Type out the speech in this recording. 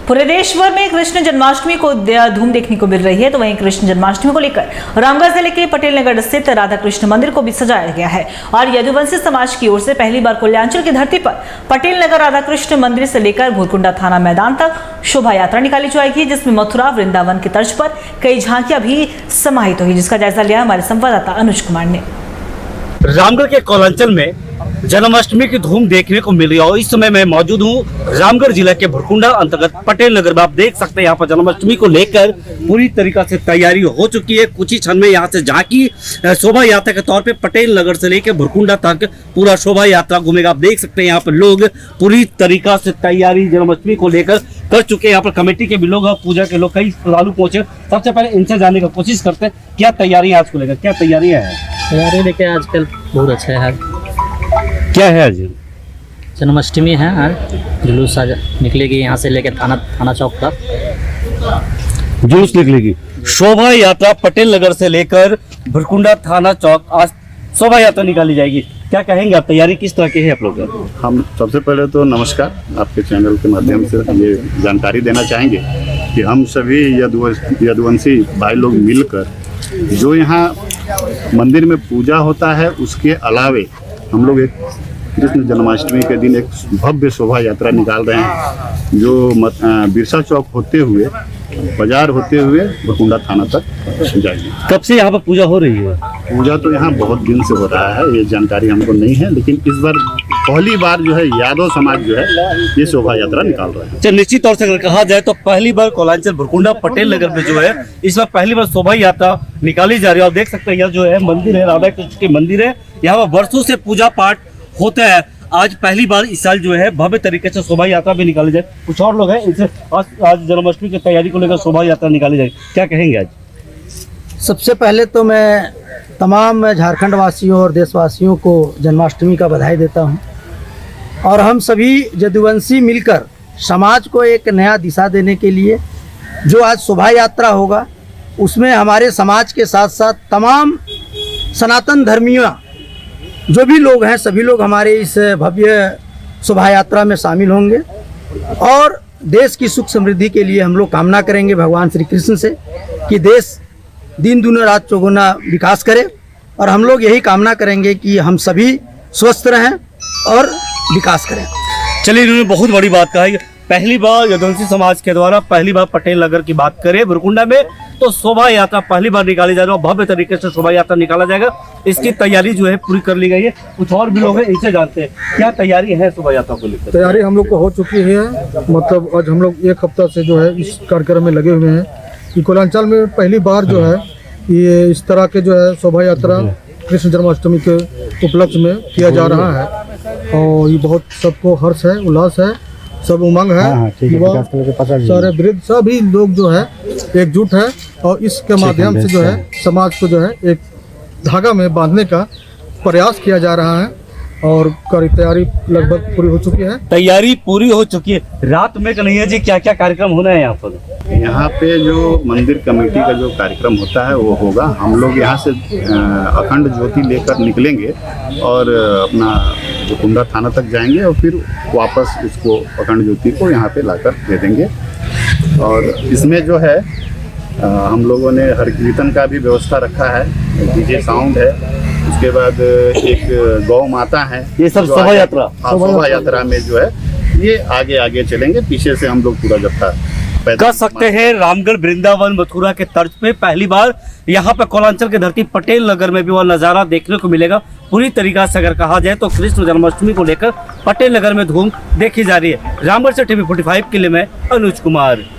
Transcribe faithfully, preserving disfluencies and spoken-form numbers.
पूरे देश भर में कृष्ण जन्माष्टमी को धूम देखने को मिल रही है, तो वहीं कृष्ण जन्माष्टमी को लेकर रामगढ़ जिले के पटेल नगर स्थित राधा कृष्ण मंदिर को भी सजाया गया है। और यदुवंशी समाज की ओर से पहली बार कल्याणचल की धरती पर पटेल नगर राधा कृष्ण मंदिर से लेकर भूरकुंडा थाना मैदान तक शोभा यात्रा निकाली जाएगी, जिसमें मथुरा वृंदावन की तर्ज पर कई झांकियां भी समाहित हुई, जिसका जायजा लिया हमारे संवाददाता अनुज कुमार ने। रामगढ़ के कल्याणचल में जन्माष्टमी की धूम देखने को मिल रही है और इस समय मैं मौजूद हूँ रामगढ़ जिला के भुरकुंडा अंतर्गत पटेल नगर में। आप देख सकते हैं यहाँ पर जन्माष्टमी को लेकर पूरी तरीका से तैयारी हो चुकी है। कुछ ही क्षण में यहाँ से झांकी शोभा यात्रा के तौर पे पटेल नगर से लेकर भुरकुंडा तक पूरा शोभा यात्रा घूमेगा। आप देख सकते हैं यहाँ पर लोग पूरी तरीका से तैयारी जन्माष्टमी को लेकर कर चुके हैं। यहाँ पर कमेटी के भी लोग, पूजा के लोग, कई श्रद्धालु पहुंचे। सबसे पहले इनसे जानने की कोशिश करते हैं क्या तैयारी आज को लेकर, क्या तैयारियां हैं? तैयारी देखिए आजकल बहुत अच्छा है। क्या है आज? जन्माष्टमी है, आज जुलूस आज निकलेगी यहाँ से लेकर थाना थाना चौक तक जुलूस निकलेगी। शोभा यात्रा पटेल नगर से लेकर भुरकुंडा थाना चौक आज शोभा यात्रा निकाली जाएगी। क्या कहेंगे आप, तैयारी किस तरह की है आप लोग? हम सबसे पहले तो नमस्कार, आपके चैनल के माध्यम से ये जानकारी देना चाहेंगे कि हम सभी यदुवंशी भाई लोग मिलकर जो यहाँ मंदिर में पूजा होता है उसके अलावे हम लोग एक कृष्ण जन्माष्टमी के दिन एक भव्य शोभा यात्रा निकाल रहे हैं, जो बिरसा चौक होते हुए बाजार होते हुए भुरकुंडा थाना तक जाएगी। कब से यहाँ पर पूजा हो रही है? पूजा तो यहाँ बहुत दिन से हो रहा है, ये जानकारी हमको नहीं है, लेकिन इस बार पहली बार जो है यादव समाज जो है ये शोभा यात्रा निकाल रहा है। अच्छा, निश्चित तौर से अगर कहा जाए तो पहली बार कल्याणचल भुरकुंडा पटेल नगर में जो है इस बार पहली बार शोभा यात्रा निकाली जा रही है। आप देख सकते हैं यह जो है मंदिर है, राधा कृष्ण के मंदिर है, यहाँ पर वर्षों से पूजा पाठ होता है। आज पहली बार इस साल जो है भव्य तरीके से शोभा यात्रा भी निकाली जाए। कुछ और लोग हैं, इनसे आज आज जन्माष्टमी की तैयारी को लेकर शोभा यात्रा निकाली जाए, क्या कहेंगे आज? सबसे पहले तो मैं तमाम झारखंड वासियों और देशवासियों को जन्माष्टमी का बधाई देता हूं। और हम सभी यदुवंशी मिलकर समाज को एक नया दिशा देने के लिए जो आज शोभा यात्रा होगा, उसमें हमारे समाज के साथ साथ तमाम सनातन धर्मियों जो भी लोग हैं, सभी लोग हमारे इस भव्य शोभा यात्रा में शामिल होंगे। और देश की सुख समृद्धि के लिए हम लोग कामना करेंगे भगवान श्री कृष्ण से कि देश दिन दुना रात चौगुना विकास करे। और हम लोग यही कामना करेंगे कि हम सभी स्वस्थ रहें और विकास करें। चलिए, इन्होंने बहुत बड़ी बात कहा है। पहली बार यदुवंशी समाज के द्वारा पहली बार पटेल नगर की बात करें भुरकुंडा में तो शोभा यात्रा पहली बार निकाली जा रही है, भव्य तरीके से शोभा यात्रा निकाला जाएगा। इसकी तैयारी जो है पूरी कर ली गई है। कुछ और भी लोग हैं, इनसे जानते हैं क्या तैयारी है शोभा यात्रा को लेकर। तैयारी हम लोग को हो चुकी है, मतलब आज हम लोग एक हफ्ता से जो है इस कार्यक्रम में लगे हुए हैं कि कल्याणचल में पहली बार जो है ये इस तरह के जो है शोभा यात्रा कृष्ण जन्माष्टमी के उपलक्ष्य में किया जा रहा है। और ये बहुत सबको हर्ष है, उल्लास है, सब उमंग है। युवा सारे वृद्ध सभी लोग जो है एकजुट है और इसके माध्यम से जो है समाज को जो है एक धागा में बांधने का प्रयास किया जा रहा है। और तैयारी लगभग पूरी हो चुकी है। तैयारी पूरी हो चुकी है। रात में कन्हैया जी क्या क्या कार्यक्रम होना है यहाँ पर? यहाँ पे जो मंदिर कमेटी का जो कार्यक्रम होता है वो होगा। हम लोग यहाँ से अखंड ज्योति लेकर निकलेंगे और अपना भुरकुंडा थाना तक जाएंगे और फिर वापस इसको अखंड ज्योति को यहाँ पे लाकर दे देंगे। और इसमें जो है हम लोगों ने हर कीर्तन का भी व्यवस्था रखा है, डीजे साउंड है, उसके बाद एक गौ माता है। ये सब शोभा यात्रा शोभा यात्रा में जो है ये आगे आगे चलेंगे, पीछे से हम लोग पूरा जत्था कर सकते हैं। रामगढ़ वृंदावन मथुरा के तर्ज पे पहली बार यहाँ पे कल्याणचल की धरती पटेल नगर में भी वह नजारा देखने को मिलेगा। पूरी तरीका से अगर कहा जाए तो कृष्ण जन्माष्टमी को लेकर पटेल नगर में धूम देखी जा रही है। रामगढ़ से टीवी फोर्टी फाइव के लिए मैं अनुज कुमार।